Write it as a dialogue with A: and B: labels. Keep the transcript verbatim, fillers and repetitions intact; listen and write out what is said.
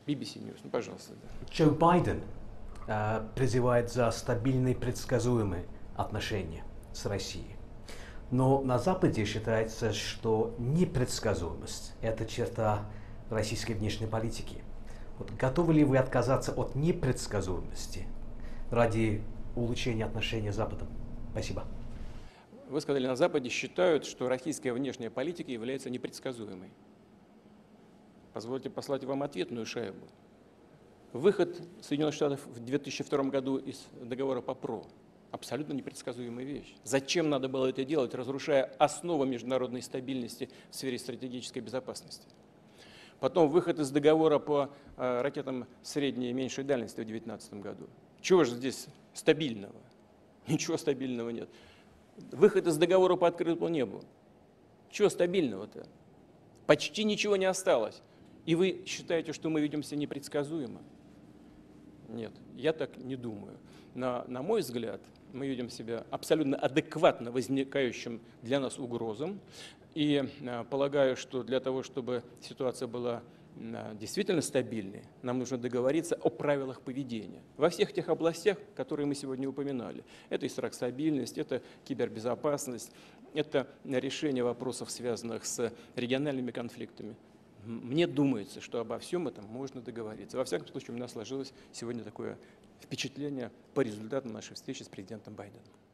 A: би би си News, ну, пожалуйста. Да.
B: Джо Байден э, призывает за стабильные, предсказуемые отношения с Россией. Но на Западе считается, что непредсказуемость – это черта российской внешней политики. Вот готовы ли вы отказаться от непредсказуемости ради улучшения отношений с Западом? Спасибо.
A: Вы сказали, на Западе считают, что российская внешняя политика является непредсказуемой. Позвольте послать вам ответную шайбу. Выход Соединенных Штатов в две тысячи втором году из договора по ПРО – абсолютно непредсказуемая вещь. Зачем надо было это делать, разрушая основы международной стабильности в сфере стратегической безопасности? Потом выход из договора по э, ракетам средней и меньшей дальности в две тысячи девятнадцатом году. Чего же здесь стабильного? Ничего стабильного нет. Выход из договора по открытому небу. Чего стабильного-то? Почти ничего не осталось. И вы считаете, что мы ведем себя непредсказуемо? Нет, я так не думаю. На, на мой взгляд, мы ведем себя абсолютно адекватно возникающим для нас угрозам. И э, полагаю, что для того, чтобы ситуация была э, действительно стабильной, нам нужно договориться о правилах поведения во всех тех областях, которые мы сегодня упоминали. Это и стабильность, это кибербезопасность, это решение вопросов, связанных с региональными конфликтами. Мне думается, что обо всем этом можно договориться. Во всяком случае, у меня сложилось сегодня такое впечатление по результатам нашей встречи с президентом Байденом.